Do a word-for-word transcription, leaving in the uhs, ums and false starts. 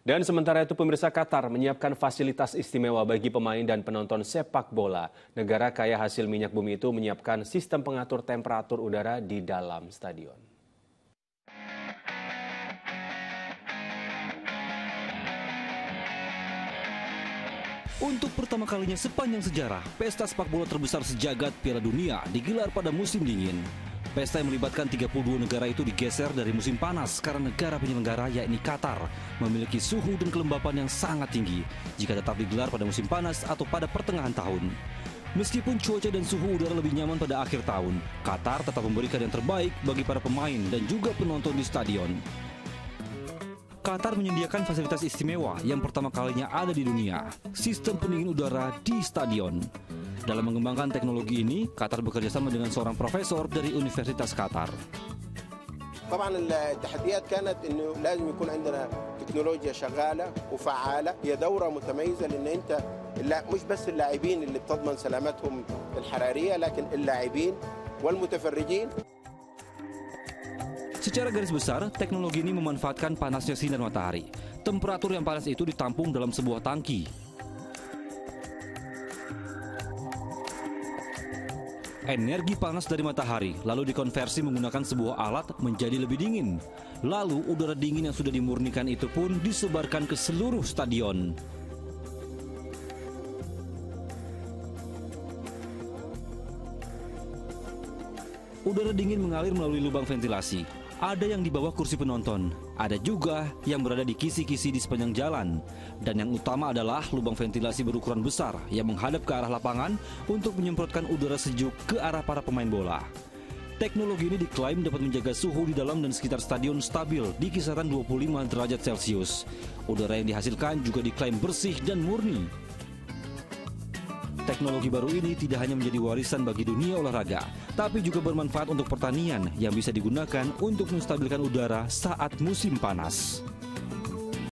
Dan sementara itu pemirsa, Qatar menyiapkan fasilitas istimewa bagi pemain dan penonton sepak bola. Negara kaya hasil minyak bumi itu menyiapkan sistem pengatur temperatur udara di dalam stadion. Untuk pertama kalinya sepanjang sejarah, pesta sepak bola terbesar sejagat Piala Dunia digelar pada musim dingin. Pesta yang melibatkan tiga puluh dua negara itu digeser dari musim panas karena negara penyelenggara, yakni Qatar, memiliki suhu dan kelembapan yang sangat tinggi jika tetap digelar pada musim panas atau pada pertengahan tahun. Meskipun cuaca dan suhu udara lebih nyaman pada akhir tahun, Qatar tetap memberikan yang terbaik bagi para pemain dan juga penonton di stadion. Qatar menyediakan fasilitas istimewa yang pertama kalinya ada di dunia, sistem pendingin udara di stadion. Dalam mengembangkan teknologi ini, Qatar bekerja sama dengan seorang profesor dari Universitas Qatar. طبعا التحديات كانت انه لازم يكون عندنا تكنولوجيا شغاله وفعاله، هي دوره متميزه لان انت مش بس اللاعبين اللي بتضمن سلامتهم الحراريه لكن اللاعبين والمتفرجين. Secara garis besar, teknologi ini memanfaatkan panasnya sinar matahari. Temperatur yang panas itu ditampung dalam sebuah tangki. Energi panas dari matahari lalu dikonversi menggunakan sebuah alat menjadi lebih dingin. Lalu udara dingin yang sudah dimurnikan itu pun disebarkan ke seluruh stadion. Udara dingin mengalir melalui lubang ventilasi. Ada yang di bawah kursi penonton, ada juga yang berada di kisi-kisi di sepanjang jalan. Dan yang utama adalah lubang ventilasi berukuran besar yang menghadap ke arah lapangan untuk menyemprotkan udara sejuk ke arah para pemain bola. Teknologi ini diklaim dapat menjaga suhu di dalam dan sekitar stadion stabil di kisaran dua puluh lima derajat Celcius. Udara yang dihasilkan juga diklaim bersih dan murni. Teknologi baru ini tidak hanya menjadi warisan bagi dunia olahraga, tapi juga bermanfaat untuk pertanian yang bisa digunakan untuk menstabilkan udara saat musim panas.